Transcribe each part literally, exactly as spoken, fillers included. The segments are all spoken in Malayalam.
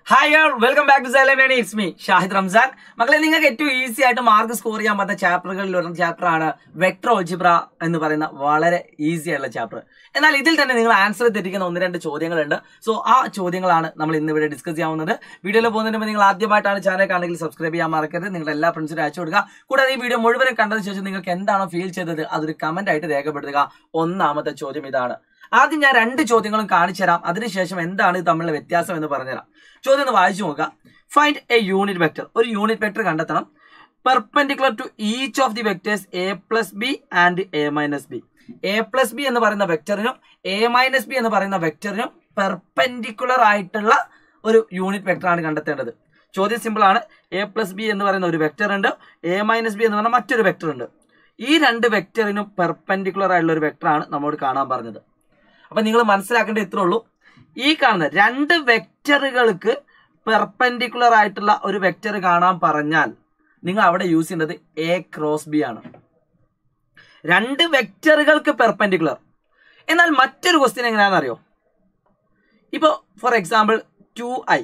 Hi all, welcome back to Xylem Learning. It's me, Shahid Ramzan. മക്കളെ നിങ്ങൾക്ക് ഏറ്റവും ഈസി ആയിട്ട് മാർക്ക് സ്കോർ ചെയ്യാൻ പറ്റുന്ന ചാപ്റ്ററുകളിൽ ഒരു ചാപ്റ്റർ ആണ് വെക്ടർ ഓൾജിബ്ര എന്ന് പറയുന്ന വളരെ ഈസി ആയിട്ടുള്ള ചാപ്റ്റർ. എന്നാൽ ഇതിൽ തന്നെ നിങ്ങൾ ആൻസർ തെറ്റിക്കുന്ന ഒന്ന് രണ്ട് ചോദ്യങ്ങളുണ്ട്. സോ ആ ചോദ്യങ്ങളാണ് നമ്മൾ ഇന്ന് ഇവിടെ ഡിസ്കസ് ചെയ്യാവുന്നത്. വീഡിയോയിൽ പോകുന്നതിന് മുമ്പ് നിങ്ങൾ ആദ്യമായിട്ടാണ് ചാനൽ കാണുമെങ്കിൽ സബ്സ്ക്രൈബ് ചെയ്യാൻ മറക്കരുത്. നിങ്ങളുടെ എല്ലാ ഫ്രണ്ട്സിനും അയച്ചു കൊടുക്കുക. കൂടാതെ ഈ വീഡിയോ മുഴുവനും കണ്ടതിന് ശേഷം നിങ്ങൾക്ക് എന്താണോ ഫീൽ ചെയ്തത് അതൊരു കമന്റ് ആയിട്ട് രേഖപ്പെടുത്തുക. ഒന്നാമത്തെ ചോദ്യം ഇതാണ്. ആദ്യം ഞാൻ രണ്ട് ചോദ്യങ്ങളും കാണിച്ചു തരാം. അതിനുശേഷം എന്താണ് ഇത് തമ്മിലുള്ള വ്യത്യാസം എന്ന് പറഞ്ഞുതരാം. ചോദ്യം ഒന്ന് വായിച്ചു നോക്കുക. Find a unit vector. ഒരു യൂണിറ്റ് വെക്ടർ കണ്ടെത്തണം. Perpendicular to each of the vectors A plus B and A minus B. A plus B എന്ന് പറയുന്ന വെക്ടറിനും എ മൈനസ് ബി എന്ന് പറയുന്ന വെക്ടറിനും പെർപെൻഡിക്കുലർ ആയിട്ടുള്ള ഒരു യൂണിറ്റ് വെക്ടർ ആണ് കണ്ടെത്തേണ്ടത്. ചോദ്യം സിമ്പിൾ ആണ്. എ പ്ലസ് ബി എന്ന് പറയുന്ന ഒരു വെക്ടർ ഉണ്ട്, എ മൈനസ് ബി എന്ന് പറയുന്ന മറ്റൊരു വെക്ടർ ഉണ്ട്. ഈ രണ്ട് വെക്ടറിനും പെർപെൻഡിക്കുലർ ആയിട്ടുള്ള ഒരു വെക്ടർ ആണ് നമ്മോട് കാണാൻ പറഞ്ഞത്. അപ്പൊ നിങ്ങൾ മനസ്സിലാക്കേണ്ടത് ഇത്രേ ഉള്ളൂ. ഈ കാണുന്ന രണ്ട് വെക്ടറുകൾക്ക് പെർപെൻഡിക്കുലർ ആയിട്ടുള്ള ഒരു വെക്ടർ കാണാൻ പറഞ്ഞാൽ നിങ്ങൾ അവിടെ യൂസ് ചെയ്യേണ്ടത് എ ക്രോസ് ബി ആണ്. രണ്ട് വെക്ടറുകൾക്ക് പെർപെൻഡിക്കുലർ. എന്നാൽ മറ്റൊരു ക്വസ്റ്റ്യൻ എങ്ങനെയാണെന്ന് അറിയോ? ഇപ്പോൾ for example two i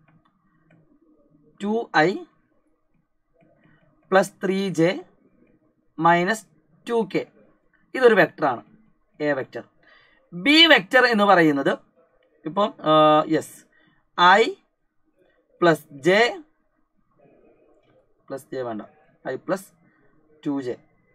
two i plus three j minus two k ഇതൊരു വെക്ടറാണ്, എ വെക്ടർ. ബി വെക്ടർ എന്ന് പറയുന്നത് ഇപ്പം yes i plus j plus j വേണ്ട i plus two j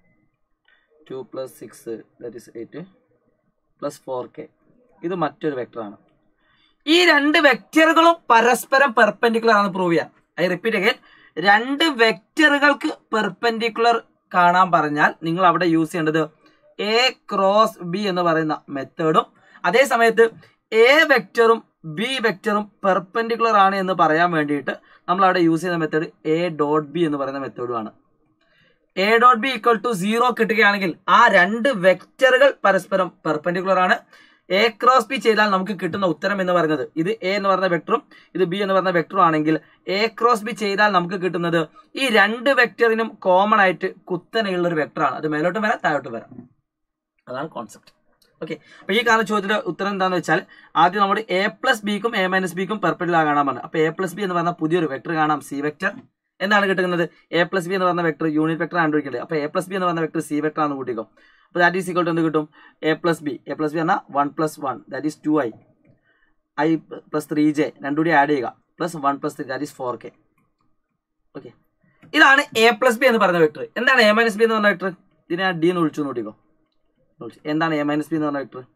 two plus six that is eight plus four k ഇത് മറ്റൊരു വെക്ടറാണ്. ഈ രണ്ട് വെക്ടറുകളും പരസ്പരം പെർപെൻഡിക്കുലർ ആണ് പ്രൂവ് ചെയ്യാൻ. ഐ റിപ്പീറ്റ് അഗൈൻ, രണ്ട് വെക്ടറുകൾക്ക് പെർപെൻഡിക്കുലർ കാണാൻ പറഞ്ഞാൽ നിങ്ങൾ അവിടെ യൂസ് ചെയ്യേണ്ടത് എ ക്രോസ് ബി എന്ന് പറയുന്ന മെത്തേഡും അതേ സമയത്ത് എ വെക്ടറും ബി വെക്ടറും പെർപെൻഡിക്കുലർ ആണ് എന്ന് പറയാൻ വേണ്ടിയിട്ട് നമ്മൾ അവിടെ യൂസ് ചെയ്യുന്ന മെത്തേഡ് എ ഡോട്ട് ബി എന്ന് പറയുന്ന മെത്തേഡുമാണ്. A dot B equal to zero കിട്ടുകയാണെങ്കിൽ ആ രണ്ട് വെക്ടറുകൾ പരസ്പരം പെർപെൻഡിക്കുലർ ആണ്. എ ക്രോസ് ബി ചെയ്താൽ നമുക്ക് കിട്ടുന്ന ഉത്തരം എന്ന് പറയുന്നത് ഇത് എ എന്ന് പറയുന്ന വെക്ടറും ഇത് ബി എന്ന് പറയുന്ന വെക്ടറും ആണെങ്കിൽ എ ക്രോസ് ബി ചെയ്താൽ നമുക്ക് കിട്ടുന്നത് ഈ രണ്ട് വെക്ടറിനും കോമൺ ആയിട്ട് കുത്തനെയുള്ള ഒരു വെക്ടറാണ്. അത് മേലോട്ടും വരാം താഴോട്ടും വരാം. അതാണ് കോൺസെപ്റ്റ്. ഓക്കെ, അപ്പൊ ഈ കാണുന്ന ചോദ്യത്തിന്റെ ഉത്തരം എന്താണെന്ന് വെച്ചാൽ ആദ്യം നമ്മുടെ എ പ്ലസ് ബിക്കും എ മൈനസ് ബിക്കും പെർപെൻഡിക്കുലർ കാണാൻ പറഞ്ഞു. അപ്പൊ എ പ്ലസ് ബി എന്ന് പറഞ്ഞ പുതിയൊരു വെക്ടർ കാണാം, സി വെക്ടർ. എന്താണ് കിട്ടുന്നത്? എ പ്ലസ് ബി എന്ന് പറഞ്ഞ വെക്ടർ യൂണിറ്റ് വെക്ടർ കണ്ടുപിടിക്കേണ്ടത്. അപ്പൊ എ പ്ലസ് ബി എന്ന് പറഞ്ഞ വെക്ടർ സി വെക്ടർ ആണെന്ന് കൂട്ടിക്കോ. അപ്പൊ ദാറ്റ് ഈസ് ഈക്വൽ ടു എന്ത് കിട്ടും? A plus B A plus B പറഞ്ഞാൽ one plus one that is two i i plus three j രണ്ടും കൂടി ആഡ് ചെയ്യുക plus one plus three that is four k. Okay, ഇതാണ് എ പ്ലസ് ബി എന്ന് പറഞ്ഞ വെക്ടർ. എന്താണ് എ മൈനസ് ബി എന്ന് പറഞ്ഞ വെക്ടർ? ഇതിനെ ഡി എന്ന് വിളിച്ചു നോട്ടിക്കോ. എന്താണ് എ മൈനസ് ബി എന്ന് പറഞ്ഞ വെക്ടർ?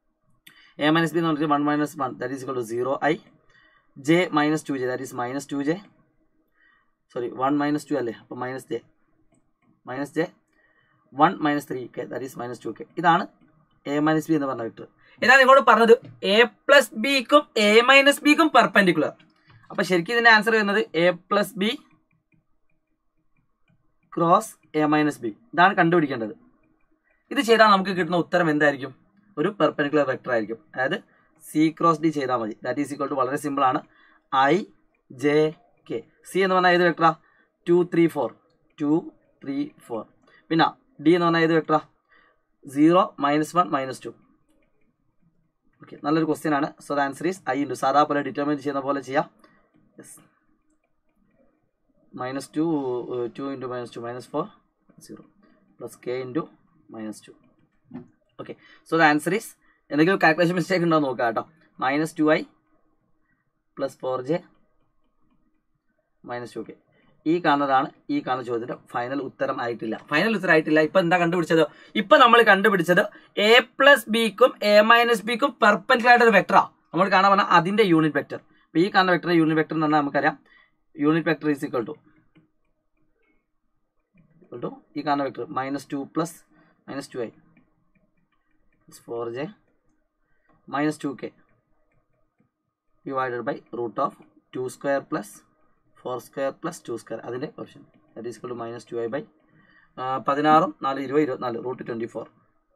എ മൈനസ് ബി എന്ന് പറഞ്ഞിട്ട് one minus one that is equal to zero i j minus two j that is minus two j sorry one minus two അല്ലേ, അപ്പോൾ minus j minus j one minus three k that is minus two k. ഇതാണ് എ മൈനസ് ബി എന്ന് പറഞ്ഞ വെക്ടർ. എന്നാൽ നിങ്ങളോട് പറഞ്ഞത് എ പ്ലസ് ബിക്കും എ മൈനസ് ബിക്കും പെർപെൻഡിക്കുലർ. അപ്പൊ ശരിക്കും ഇതിന്റെ ആൻസർ വരുന്നത് A plus B cross A minus B. ഇതാണ് കണ്ടുപിടിക്കേണ്ടത്. ഇത് ചെയ്താൽ നമുക്ക് കിട്ടുന്ന ഉത്തരം എന്തായിരിക്കും? ഒരു പെർപെൻഡിക്കുലർ വെക്ടർ ആയിരിക്കും. അതായത് സി ക്രോസ് ഡി ചെയ്താൽ മതി. ദാറ്റ് ഈസ് ഈക്വൽ ടു വളരെ സിമ്പിൾ ആണ്, ഐ ജെ കെ. സി എന്ന് പറഞ്ഞാൽ ഏത് വെക്ടറാ? Two three four two three four. പിന്നെ ഡി എന്ന് പറഞ്ഞാൽ ഏത് വെക്ടറാ? Zero minus one minus two. Okay, നല്ലൊരു ക്വസ്റ്റ്യൻ ആണ്. So the answer is i into സാധാ പോലെ ഡിറ്റർമിൻ ചെയ്യുന്ന പോലെ ചെയ്യാം. Yes, minus two two into minus two minus four zero plus k into minus two. Okay, so the answer is എന്തെങ്കിലും കാൽക്കുലേഷൻ മിസ്റ്റേക്ക് ഉണ്ടോ നോക്കാം കേട്ടോ. Minus two i plus four j minus two k. ഈ കാണുന്നതാണ് ഈ കാണുന്ന ചോദ്യത്തിന്റെ ഫൈനൽ ഉത്തരം ആയിട്ടില്ല. ഫൈനൽ ഉത്തരം ആയിട്ടില്ല. ഇപ്പൊ എന്താ കണ്ടുപിടിച്ചത്? ഇപ്പൊ നമ്മൾ കണ്ടുപിടിച്ചത് എ പ്ലസ് ബിക്കും എ മൈനസ് ബിക്കും പെർപെൻഡിക്കുലർ ആയിട്ട് ഒരു വെക്ടറാ നമ്മൾ കാണാൻ പറഞ്ഞാൽ അതിന്റെ യൂണിറ്റ് വെക്ടർ. അപ്പൊ ഈ കാണുന്ന വെക്ടർ യൂണിറ്റ് വെക്ടർ എന്ന് പറഞ്ഞാൽ നമുക്കറിയാം unit vector is equal to equal to ഈ കാണുന്ന vector minus two plus minus two i four j minus two k divided by root of two square plus four square plus two square അതിൻ്റെ option that is equal to minus two i by പതിനാറും നാല് ഇരുപത് ഇരുപത്തിനാല് root twenty four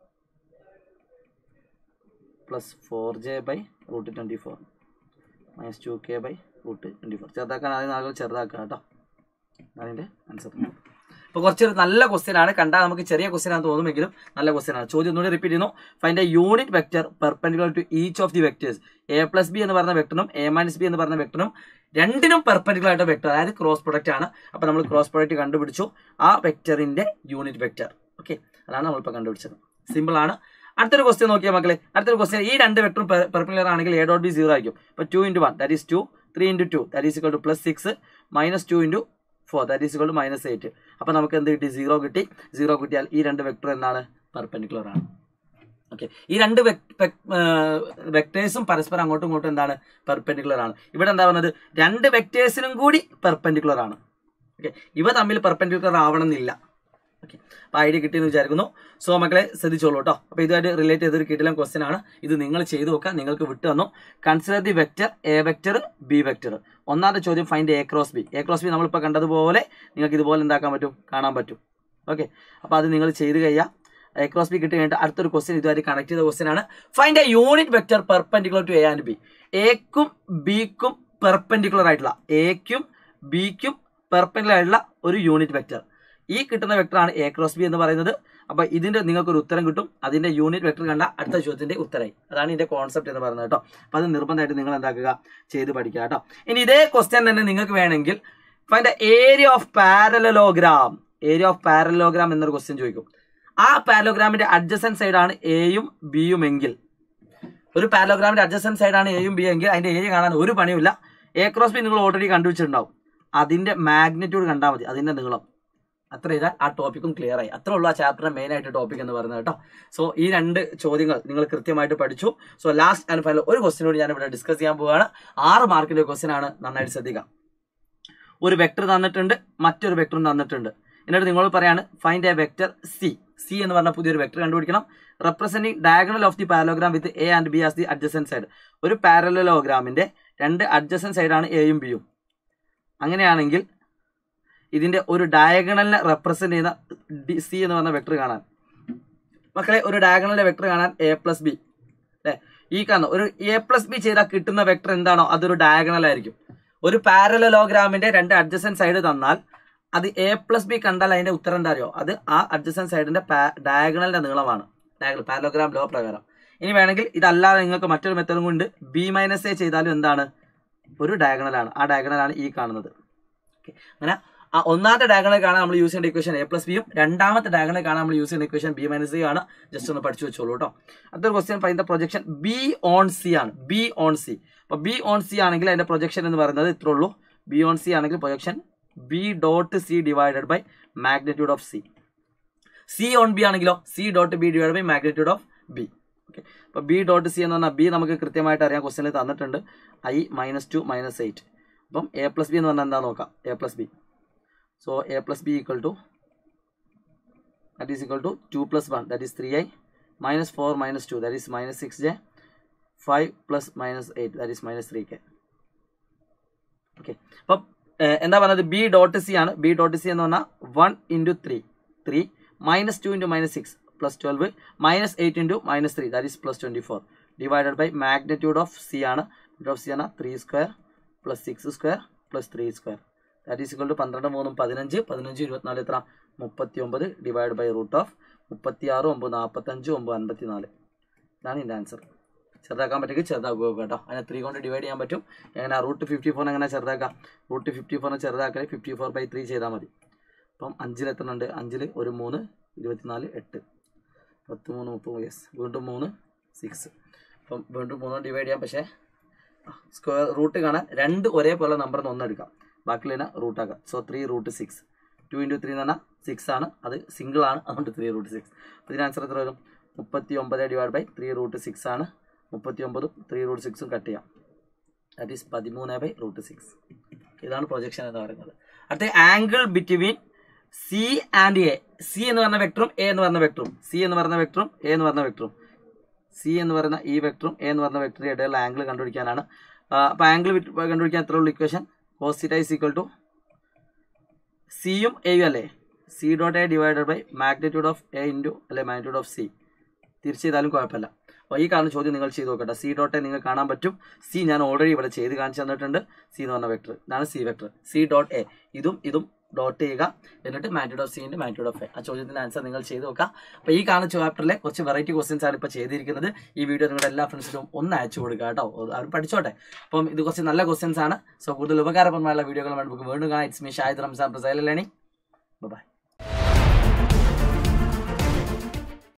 plus four j by root twenty four minus two k by root twenty four. ചെറുതാക്കാൻ ആദ്യം നാലുകൾ ചെറുതാക്കുക കേട്ടോ. അതിൻ്റെ ആൻസർ. അപ്പോൾ കുറച്ചൊരു നല്ല ക്വസ്റ്റ്യൻ ആണ്, കണ്ടാൽ നമുക്ക് ചെറിയ ക്വസ്റ്റ്യൻ ആണെന്ന് തോന്നുമെങ്കിലും നല്ല ക്വസ്റ്റ്യൻ ആണ്. ചോദ്യം ഒന്നുകൂടി റിപ്പീറ്റ് ചെയ്യുന്നു. Find a unit vector perpendicular to each of the vectors. A plus B എന്ന് പറഞ്ഞ വെക്ടറും എ മൈനസ് ബി എന്ന് പറഞ്ഞ വെക്ടറും രണ്ടിനും പെർപെൻഡിക്കുലർ ആയിട്ട് വെക്ടർ, അതായത് ക്രോസ് പ്രൊഡക്റ്റ് ആണ്. അപ്പോൾ നമ്മൾ ക്രോസ് പ്രൊഡക്റ്റ് കണ്ടുപിടിച്ചു, ആ വെക്ടറിന്റെ യൂണിറ്റ് വെക്ടർ. ഓക്കെ, അതാണ് നമ്മളിപ്പോൾ കണ്ടുപിടിച്ചത്. സിമ്പിൾ ആണ്. അടുത്തൊരു ക്വസ്റ്റ്യൻ നോക്കിയാൽ മക്കളെ, അടുത്തൊരു ക്വസ്റ്റ്യൻ, ഈ രണ്ട് വെക്ടറും പെർപെൻഡിക്കുലർ ആണെങ്കിൽ എ ഡോട്ട് ബി സീറോ ആയിരിക്കും. അപ്പോൾ two into one that is two, three into two that is equal to plus six, minus two into four that is equal to minus eight. അപ്പോൾ നമുക്ക് എന്ത് കിട്ടി? സീറോ കിട്ടി. സീറോ കിട്ടിയാൽ ഈ രണ്ട് വെക്ടർ എന്താണ്? പെർപെൻഡിക്കുലർ ആണ്. ഓക്കെ, ഈ രണ്ട് വെക്ടേഴ്സും പരസ്പരം അങ്ങോട്ടും ഇങ്ങോട്ടും എന്താണ്? പെർപെൻഡിക്കുലർ ആണ്. ഇവിടെ എന്താ പറയുന്നത്? രണ്ട് വെക്ടേഴ്സിനും കൂടി പെർപെൻഡിക്കുലർ ആണ്. ഓക്കെ, ഇവ തമ്മിൽ പെർപെൻഡിക്കുലർ ആവണമെന്നില്ല. ഓക്കെ, അപ്പോൾ ഐഡിയ കിട്ടിയെന്ന് വിചാരിക്കുന്നു. സോ മക്കളെ ശ്രദ്ധിച്ചോളൂ കേട്ടോ. അപ്പോൾ ഇതുമായിട്ട് റിലേറ്റ് ചെയ്തൊരു കിടിലൻ ക്വസ്റ്റ്യൻ ആണ് ഇത്. നിങ്ങൾ ചെയ്ത് നോക്കുക, നിങ്ങൾക്ക് വിട്ടു തന്നു. Consider the vector A vector B vector. ഒന്നാമത്തെ ചോദ്യം find A cross B. A cross B നമ്മളിപ്പോൾ കണ്ടതുപോലെ നിങ്ങൾക്ക് ഇതുപോലെ എന്താക്കാൻ പറ്റും? കാണാൻ പറ്റും. ഓക്കെ, അപ്പോൾ അത് നിങ്ങൾ ചെയ്ത് കഴിയാം. എ ക്രോസ് ബി കിട്ടി കഴിഞ്ഞിട്ട് അടുത്തൊരു ക്വസ്റ്റ്യൻ ഇതുമായിട്ട് കണക്ട് ചെയ്ത ക്വസ്റ്റ്യൻ ആണ്. Find a unit vector perpendicular to A and B. എക്കും ബിക്കും പെർപെൻഡിക്കുലർ ആയിട്ടുള്ള, എക്കും ബിക്കും പെർപെൻഡിക്കുലർ ആയിട്ടുള്ള ഒരു യൂണിറ്റ് വെക്ടർ. ഈ കിട്ടുന്ന വെക്ടറാണ് എ ക്രോസ് ബി എന്ന് പറയുന്നത്. അപ്പോൾ ഇതിന്റെ നിങ്ങൾക്കൊരു ഉത്തരം കിട്ടും. അതിന്റെ യൂണിറ്റ് വെക്ടർ കണ്ട അടുത്ത ചോദ്യത്തിന്റെ ഉത്തരമായി. അതാണ് ഇതിന്റെ കോൺസെപ്റ്റ് എന്ന് പറയുന്നത് കേട്ടോ. അപ്പോൾ അത് നിർബന്ധമായിട്ട് നിങ്ങൾ എന്താക്കുക? ചെയ്ത് പഠിക്കുക കേട്ടോ. ഇനി ഇതേ ക്വസ്റ്റ്യൻ തന്നെ നിങ്ങൾക്ക് വേണമെങ്കിൽ find the area of parallelogram. Area of parallelogram എന്നൊരു ക്വസ്റ്റ്യൻ ചോദിക്കും. ആ പാരലോഗ്രാമിന്റെ അഡ്ജസന്റ് സൈഡാണ് എയും ബിയും എങ്കിൽ, ഒരു പാരലോഗ്രാമിന്റെ അഡ്ജസന്റ് സൈഡാണ് എയും ബി എങ്കിൽ അതിന്റെ ഏരിയ കാണാൻ ഒരു പണിയുമില്ല. എ ക്രോസ് ബി നിങ്ങൾ ഓൾറെഡി കണ്ടുവച്ചിട്ടുണ്ടാവും. അതിന്റെ മാഗ്നിറ്റ്യൂഡ് കണ്ടാൽ മതി, അതിന്റെ നീളം. അത്ര ചെയ്താൽ ആ ടോപ്പിക്കും ക്ലിയർ ആയി. അത്രേ ഉള്ളൂ ആ ചാപ്റ്ററിന്റെ മെയിൻ ആയിട്ട് ടോപ്പിക് എന്ന് പറയുന്നത് കേട്ടോ. സോ ഈ രണ്ട് ചോദ്യങ്ങൾ നിങ്ങൾ കൃത്യമായിട്ട് പഠിച്ചു. സോ ലാസ്റ്റ് ആൻഡ് ഫൈനൽ ഒരു ക്വസ്റ്റ്യൻ കൂടി ഞാൻ ഇവിടെ ഡിസ്കസ് ചെയ്യാൻ പോവുകയാണ്. ആറ് മാർക്കിന്റെ ക്വസ്റ്റ്യൻ ആണ്, നന്നായിട്ട് ശ്രദ്ധിക്കാം. ഒരു വെക്ടർ തന്നിട്ടുണ്ട്, മറ്റൊരു വെക്ടറും തന്നിട്ടുണ്ട്. എന്നിട്ട് നിങ്ങൾ പറയാണ് find a vector C. C എന്ന് പറഞ്ഞ പുതിയൊരു വെക്ടർ കണ്ടുപിടിക്കണം. Representing diagonal of the parallelogram with A and B as the adjacent side. ഒരു പാരലലോഗ്രാമിന്റെ രണ്ട് അഡ്ജസന്റ് സൈഡാണ് എയും ബിയും. അങ്ങനെയാണെങ്കിൽ ഇതിന്റെ ഒരു ഡയഗണലിനെ റെപ്രസെന്റ് ചെയ്യുന്ന ഡി സി എന്ന് പറഞ്ഞ വെക്ടർ കാണാൻ മക്കളെ, ഒരു ഡയഗണലിന്റെ വെക്ടർ കാണാൻ എ പ്ലസ് ബി അല്ലെ, ഈ കാണുന്ന ഒരു എ പ്ലസ് ബി ചെയ്താൽ കിട്ടുന്ന വെക്ടർ എന്താണോ അതൊരു ഡയഗണൽ ആയിരിക്കും. ഒരു പാരലലോഗ്രാമിന്റെ രണ്ട് അഡ്ജസന്റ് സൈഡ് തന്നാൽ അത് എ പ്ലസ് ബി കണ്ടാൽ അതിന്റെ ഉത്തരം എന്താ അറിയോ? അത് ആ അഡ്ജസന്റ് സൈഡിന്റെ ഡയഗണലിന്റെ നീളമാണ്. ഡയഗണൽ പാരലോഗ്രാം ലോ പ്രകാരം. ഇനി വേണമെങ്കിൽ ഇതല്ലാതെ നിങ്ങൾക്ക് മറ്റൊരു മെത്തേഡും കൊണ്ട് ബി മൈനസ് എ ചെയ്താലും എന്താണ്? ഒരു ഡയഗണലാണ്. ആ ഡയഗണലാണ് ഈ കാണുന്നത്. ഓക്കെ, അങ്ങനെ ആ ഒന്നാമത്തെ ഡയഗണൽ കാണാൻ നമ്മൾ യൂസ് ചെയ്യേണ്ട ഇക്വേഷൻ എ പ്ലസ് ബിയും, രണ്ടാമത്തെ ഡയഗണൽ കാണാൻ നമ്മൾ യൂസ് ചെയ്യുന്ന ഇക്വേഷൻ ബി മൈനസ് സി ആണ്. ജസ്റ്റ് ഒന്ന് പഠിച്ചു വെച്ചോളൂ കേട്ടോ. അടുത്തൊരു question find the projection B on C ആണ്. B on C. അപ്പൊ ബി ഓൺ സി ആണെങ്കിൽ അതിന്റെ പ്രൊജക്ഷൻ എന്ന് പറയുന്നത് ഇത്രേ ഉള്ളൂ. ബി ഓൺ സി ആണെങ്കിൽ projection B dot C divided by magnitude of C. C on B ആണെങ്കിലോ C dot B divide by magnitude of B. Okay, അപ്പൊ ബി ഡോട്ട് സി എന്ന് പറഞ്ഞാൽ ബി നമുക്ക് കൃത്യമായിട്ട് അറിയാം, ക്വസ്റ്റ്യനിൽ തന്നിട്ടുണ്ട്. I minus two minus eight. അപ്പം എ പ്ലസ് ബി എന്ന് പറഞ്ഞാൽ എന്താ നോക്കാം. A plus B. So a plus b equal to, that is equal to two plus one, that is three i, minus four minus two, that is minus six j, five plus minus eight, that is minus three k. Okay, അപ്പം എന്താ പറഞ്ഞത്? ബി ഡോട്ട് സി ആണ്. ബി ഡോട്ട് സി എന്ന് പറഞ്ഞാൽ one into three, three minus two into minus six plus twelve minus eight into minus three, that is plus twenty four divided by magnitude of C ആണ്. ഓഫ് സി ആണ് three square plus six square plus three square, that is equal to പന്ത്രണ്ട് മൂന്നും പതിനഞ്ച്, പതിനഞ്ച് ഇരുപത്തിനാല് എത്ര? മുപ്പത്തി ഒമ്പത് ഡിവൈഡ് ബൈ റൂട്ട് ഓഫ് മുപ്പത്തി ആറ് ഒമ്പത് നാൽപ്പത്തഞ്ച് ഒമ്പത് അൻപത്തി നാല്. ഇതാണ് ഇതിൻ്റെ ആൻസർ. ചെറുതാക്കാൻ പറ്റുമെങ്കിൽ ചെറുതാക്കുക കേട്ടോ. അതിനെ ത്രീ കൊണ്ട് ഡിവൈഡ് ചെയ്യാൻ പറ്റും. എങ്ങനെ റൂട്ട് ഫിഫ്റ്റി ഫോർ എങ്ങനെ ചെറുതാക്കാം? റൂട്ട് ഫിഫ്റ്റി ഫോറിനെ ചെറുതാക്കൽ ഫിഫ്റ്റി ഫോർ ബൈ ത്രീ ചെയ്താൽ മതി. അപ്പം അഞ്ചിൽ എത്തുന്നുണ്ട്, അഞ്ചിൽ ഒരു മൂന്ന്, ഇരുപത്തിനാല് എട്ട്, പത്ത് മൂന്ന് മുപ്പത്, യെസ് വീണ്ടും മൂന്ന് സിക്സ്. അപ്പം വീണ്ടും മൂന്ന് ഡിവൈഡ് ചെയ്യാം. പക്ഷേ സ്ക്വയർ റൂട്ട് കാണാൻ രണ്ട് ഒരേപോലെ നമ്പർ ഒന്ന് എടുക്കാം, ബാക്കിയുള്ള റൂട്ടാക്കാം. So three root six. Two into three എന്ന് പറഞ്ഞാൽ സിക്സ് ആണ്, അത് സിംഗിൾ ആണ്, അതുകൊണ്ട് ത്രീ റൂട്ട് സിക്സ്. അപ്പോൾ ഇതിന് ആൻസർ എത്ര വരും? മുപ്പത്തി ഒമ്പത് divide by three root six ആണ്. മുപ്പത്തി ഒമ്പതും ത്രീ റൂട്ട് സിക്സും കട്ട് ചെയ്യാം, ദാറ്റ് ഈസ് പതിമൂന്ന് ബൈ റൂട്ട് സിക്സ്. ഇതാണ് പ്രൊജക്ഷൻ എന്ന് പറയുന്നത്. അടുത്ത angle between C and A. C എന്ന് പറഞ്ഞ വെക്ടറും എ എന്ന് പറഞ്ഞ വെക്ടറും, സി എന്ന് പറഞ്ഞ വെക്ടറും എ എന്ന് പറഞ്ഞ വെക്ടറും, സി എന്ന് പറയുന്ന ഈ വെക്ടറും എ എന്ന് പറഞ്ഞ വെക്ടറും ഇടയിലുള്ള ആംഗിൾ കണ്ടുപിടിക്കാനാണ്. അപ്പോൾ ആംഗിൾ കണ്ടുപിടിക്കാൻ എത്ര ഉള്ളൂ equation? Cos theta is equal to സിയും എയും അല്ലേ, C dot A divided by magnitude of A into അല്ലെ മാഗ്നിറ്റ്യൂഡ് ഓഫ് സി. തിരിച്ച് ചെയ്താലും കുഴപ്പമില്ല. അപ്പോൾ ഈ കാണുന്ന ചോദ്യം നിങ്ങൾ ചെയ്ത് നോക്കട്ടെ. സി ഡോട്ട് എ നിങ്ങൾ കാണാൻ പറ്റും. സി ഞാൻ ഓൾറെഡി ഇവിടെ ചെയ്ത് കാണിച്ചു തന്നിട്ടുണ്ട്. സി എന്ന് പറഞ്ഞ വെക്ടർ, ഇതാണ് C vector. C dot A ഇതും ഇതും ഡോട്ട് ചെയ്യുക. എന്നിട്ട് മാഗ്നിറ്റ്യൂഡ് ഓഫ് സിൻ്റെ മാഗ്നിറ്റ്യൂഡ് ഓഫ് എ. ആ ചോദ്യത്തിൻ്റെ ആൻസർ നിങ്ങൾ ചെയ്ത് നോക്കുക. അപ്പോൾ ഈ കാണുന്ന ചാപ്റ്ററിലെ കുറച്ച് വെറൈറ്റി ക്വസ്റ്റ്യൻസ് ആണ് ഇപ്പോൾ ചെയ്തിരിക്കുന്നത്. ഈ വീഡിയോ നിങ്ങളുടെ എല്ലാ ഫ്രണ്ട്സിനും ഒന്ന് അയച്ചു കൊടുക്കുക കേട്ടോ, അവർ പഠിച്ചോട്ടെ. അപ്പം ഇത് കുറച്ച് നല്ല ക്വസ്റ്റ്യൻസ് ആണ്. സോ കൂടുതൽ ഉപകാരപ്രദമായുള്ള വീഡിയോകൾ നമുക്ക് വീണ്ടും കാണാം. ഇറ്റ്സ് മീ ഷാഹിദ് റംസാൻ പ്രസൈൽ ലേണിംഗ്. ബൈ.